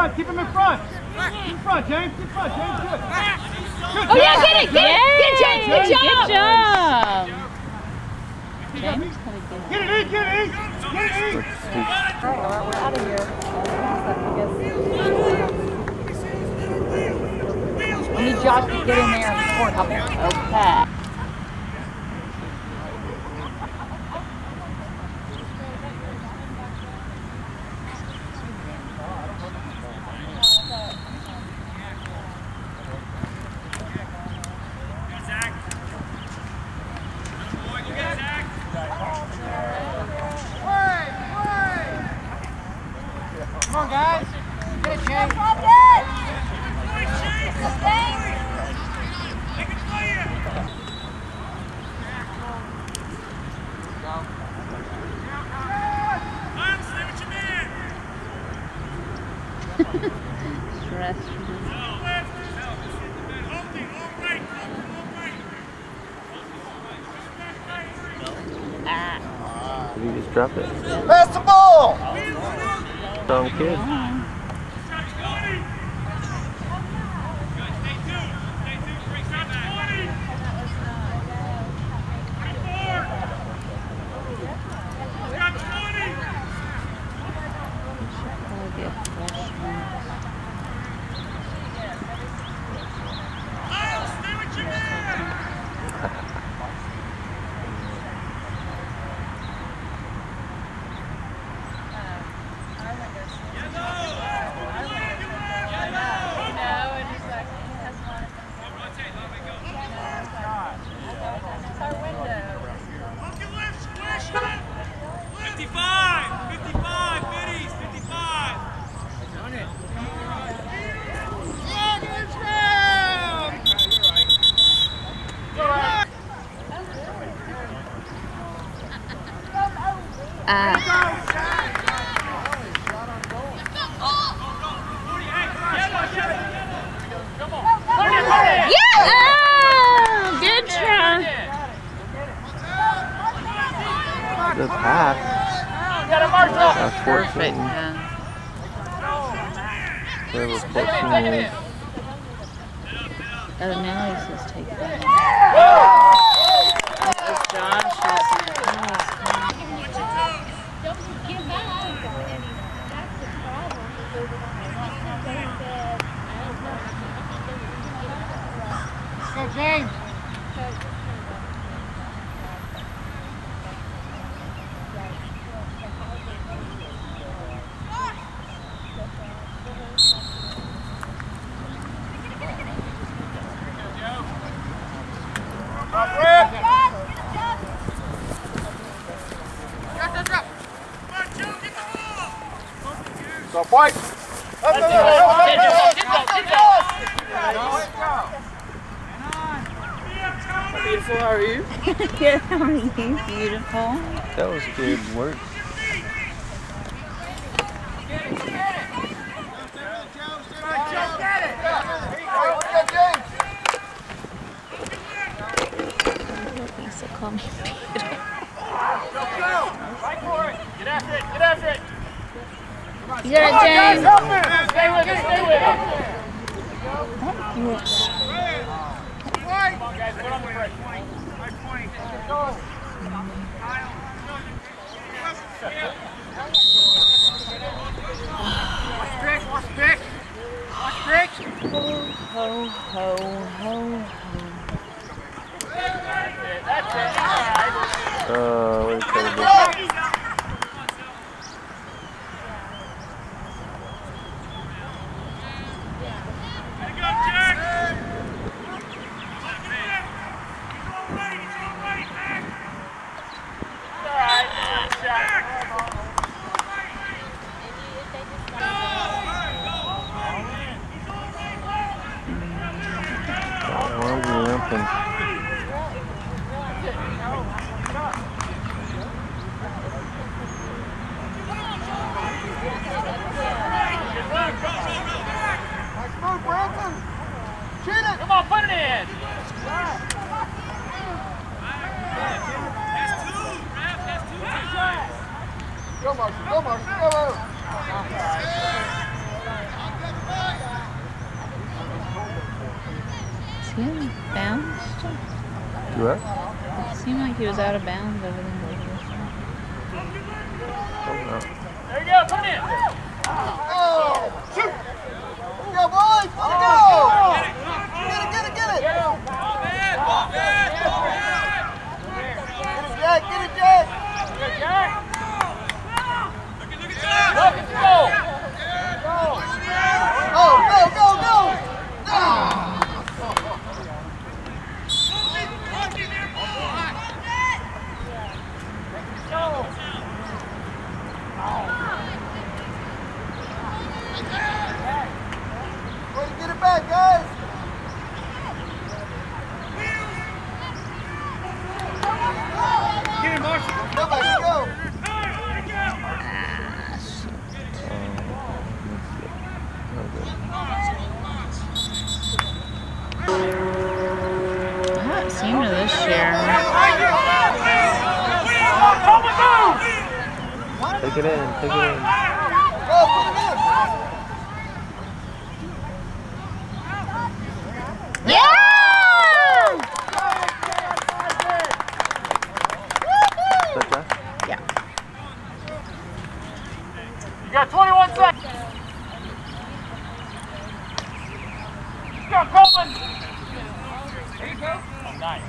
front. Keep him in front. In front, James. In front, James. Good. Oh, yeah, get it. Get James. Good job. James gonna get it. Get it. We're out of here. We need Josh to get in there and score a couple. Okay. Come on, guys. Get it, James. Did you just drop it? Pass the ball! Dumb kid. Good try. Good pass. That's Perfect. 14. Yeah. There was 14 years. Oh, now he's just taking it. Josh is Go, James. Stop, White. beautiful. How are you? Good. How are you? Beautiful. That was good work. So call me Peter. Get after it. Get after it. You got it, James. Stay with it. Stay with it. Come on, guys. Put on the break. 5 points. Go. Watch Drake. Watch Drake. Watch Drake. Ho, ho, ho, ho. That's it. What are you trying to do? Come on, put it in. Go, Marshall. Go, Marshall. Go. he in bounds? You what? It seemed like he was out of bounds over there. Oh, no. There you go, come in. Oh, shoot! Go, boys! Let's go! Get it! Get it, Jack, get it, Jack! Good, Jack. Look, it's goal. Go! Way to get it back, guys! Get him, Marshall. Go back, go! I haven't seen her this year. Take it in. Go, put it in! Yeah! Is that Josh? Yeah. You got 21 seconds. Go, Coleman. There you go. Nice.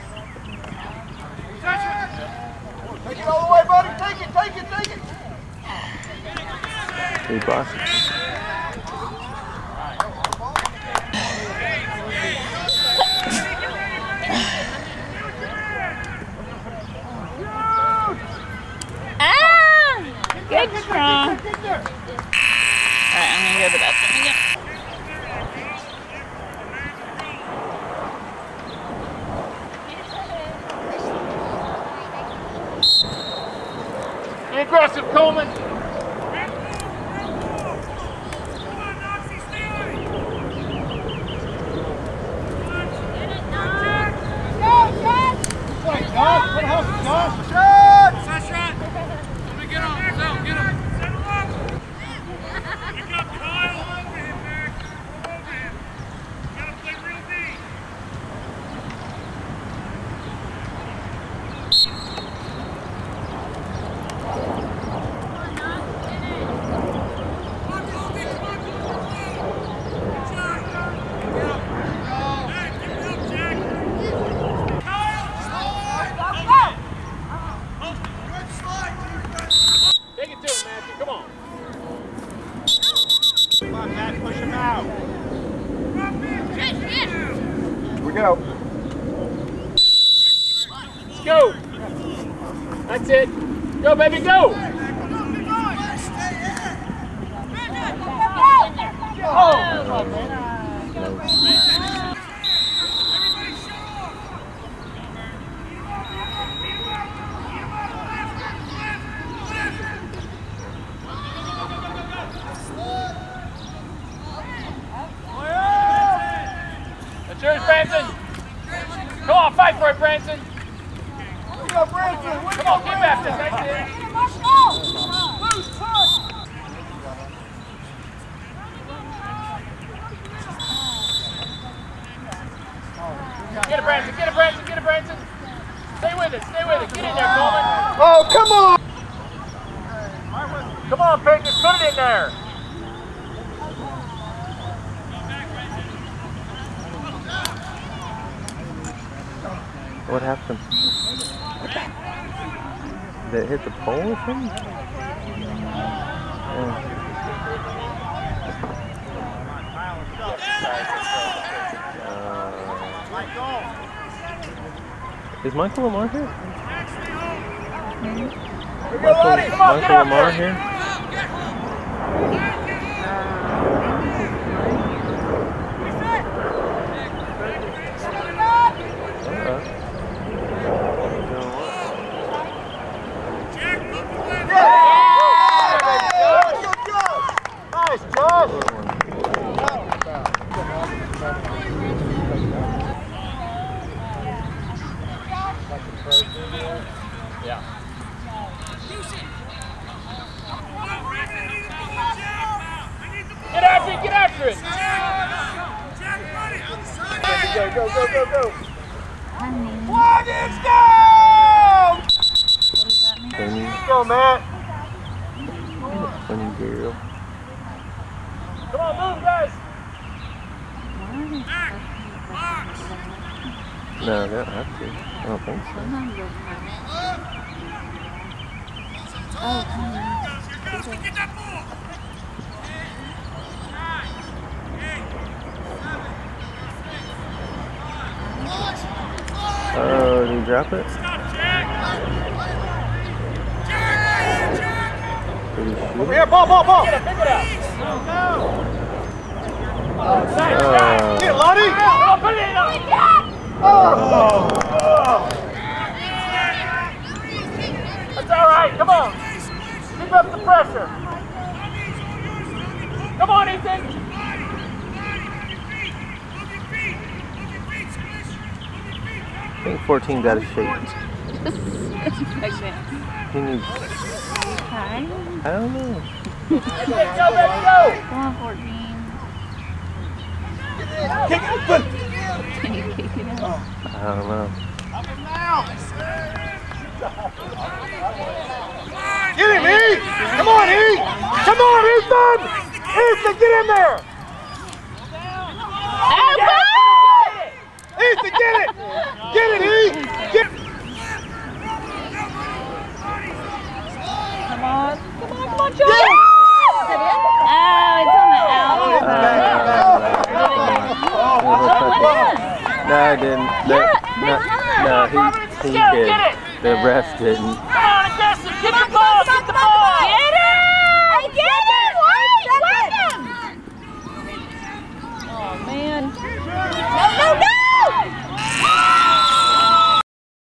Take it all the way, buddy! Take it! Hey, boss. Ah! Good try. Alright, I'm gonna go to the bathroom again. Be aggressive, Coleman. Take it to him, Matthew. Come on. Come on, Matt. Push him out. Here we go. Let's go. That's it. Go, baby, go. That's yours, Branson. Come on, fight for it, Branson. Go, Branson! Come on, get back this. That's it. Get it, Branson. Get it, Branson. Get it, Branson. Stay with it. Stay with it. Get in there, Coleman. Oh, come on! Come on, Pickens. Put it in there. What happened? Did it hit the pole or something? Is Michael Lamar here? Michael Lamar here? Yeah. go, go, go, go. Honey. Flag is down! What does that mean? Funny, Let's go, Matt. funny girl. Come on, move, guys. No, they don't have to. I don't think so. Sometimes they'll have. Oh, honey. Oh, did he drop it? Did he shoot it? Here, ball. Pick it up. Get it, Lonnie. Oh, put it in. Oh. That's all right. Come on. Keep up the pressure. Come on, Ethan. I think 14's out of shape. Pregnant. He needs, Hi. I don't know. Let's go. Come on, 14. Kick it, but Can you kick it out? I don't know. get him, E! Come on, E! Come on, Ethan! Ethan, get in there! Ethan, get it! Get it, E! Get it! Come on, Joe! Oh, it's on the outside. No, I didn't. No, he did. The ref didn't.